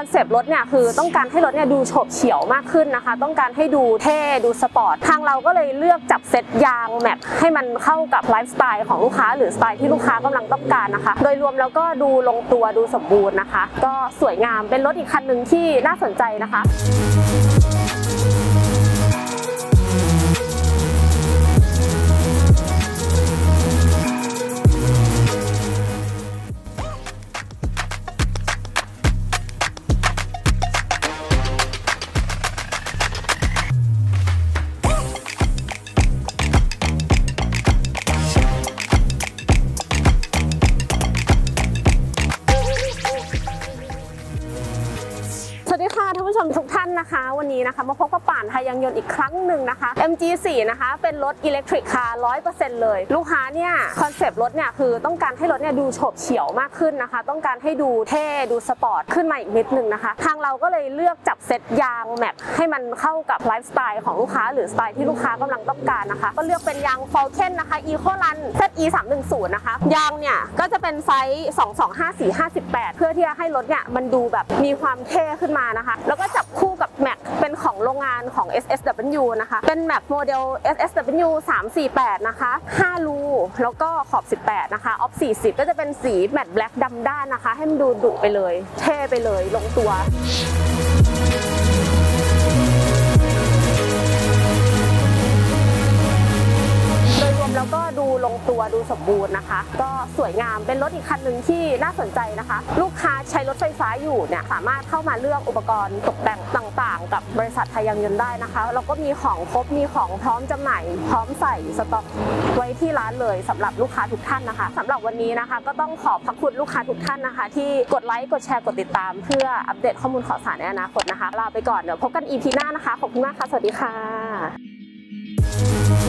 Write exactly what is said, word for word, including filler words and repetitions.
อนเซปต์รถเนี่ยคือต้องการให้รถเนี่ยดูโฉบเฉี่ยวมากขึ้นนะคะต้องการให้ดูเท่ดูสปอร์ตทางเราก็เลยเลือกจับเซตยางแม็กให้มันเข้ากับไลฟ์สไตล์ของลูกค้าหรือสไตล์ที่ลูกค้ากำลังต้องการนะคะโดยรวมแล้วก็ดูลงตัวดูสมบูรณ์นะคะก็สวยงามเป็นรถอีกคันหนึ่งที่น่าสนใจนะคะสวัสดีค่ะท่านผู้ชมทุกท่านนะคะวันนี้นะคะมาพบกับป่านไทยยางยนต์อีกครั้งหนึ่งนะคะ เอ็ม จี โฟร์ นะคะเป็นรถอิเล็กทริกคาร์ ร้อยเปอร์เซ็นต์ เลยลูกค้าเนี่ยคอนเซปต์รถเนี่ยคือต้องการให้รถเนี่ยดูโฉบเฉี่ยวมากขึ้นนะคะต้องการให้ดูเท่ดูสปอร์ตขึ้นมาอีกนิดนึงนะคะทางเราก็เลยเลือกจับเซตยางแม็กให้มันเข้ากับไลฟ์สไตล์ของลูกค้าหรือสไตล์ที่ลูกค้ากำลังต้องการนะคะก็เลือกเป็นยาง Falken นะคะ Eco Run เซต อี สามหนึ่งศูนย์ นะคะยางเนี่ยก็จะเป็นไซส์สองสองห้าสี่ห้าสิบแปดเพื่อที่จะให้รถเนี่ยมันดูแบบมีความเท่ขึ้นมานะคะแล้วก็จับคู่กับแม็กเป็นของโรงงานของ เอส เอส ดับเบิลยู นะคะเป็นแม็กโมเดล เอส เอส ดับเบิลยู สามสี่แปดนะคะห้ารูแล้วก็ขอบสิบแปดนะคะออฟสี่สิบก็จะเป็นสีแมตต์แบล็คดำด้านนะคะให้มันดูดุไปเลยเท่ไปเลยลงตัวแล้วก็ดูลงตัวดูสมบูรณ์นะคะก็สวยงามเป็นรถอีกคันหนึ่งที่น่าสนใจนะคะลูกค้าใช้รถไฟฟ้าอยู่เนี่ยสามารถเข้ามาเลือกอุปกรณ์ตกแต่งต่างๆกับบริษัทไทยยางยนต์ได้นะคะแล้วก็มีของครบมีของพร้อมจำหน่ายพร้อมใส่สต็อกไว้ที่ร้านเลยสำหรับลูกค้าทุกท่านนะคะสำหรับวันนี้นะคะก็ต้องขอบพระคุณลูกค้าทุกท่านนะคะที่กดไลค์กดแชร์กดติดตามเพื่ออัปเดตข้อมูลข่าวสารในอนาคตนะคะลาไปก่อนเดี๋ยวพบกัน อี พี หน้านะคะขอบคุณมากค่ะสวัสดีค่ะ